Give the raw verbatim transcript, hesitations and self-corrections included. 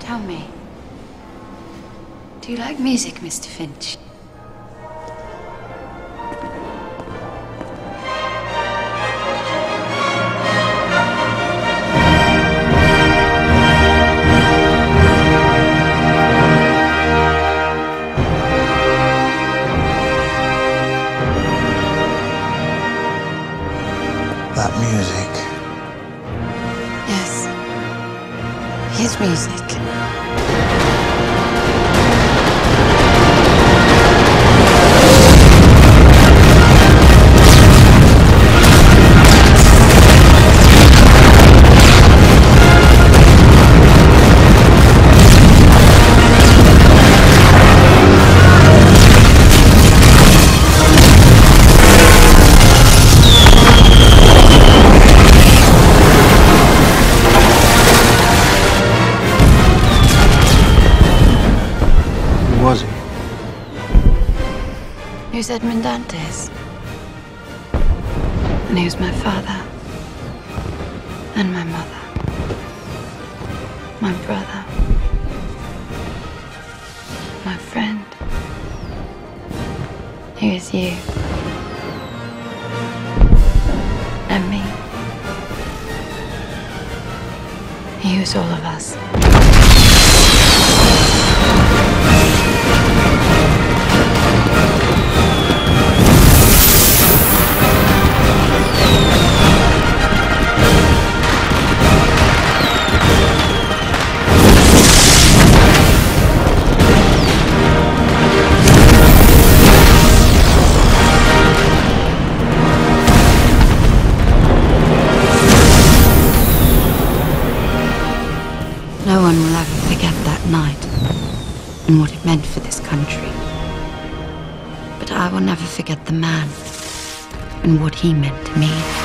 Tell me, do you like music, Mister Finch? That music. Yes. His music. Was he? He was Edmond Dantes. And he was my father. And my mother. My brother. My friend. He was you. And me. He was all of us. No one will ever forget that night and what it meant for this country. But I will never forget the man and what he meant to me.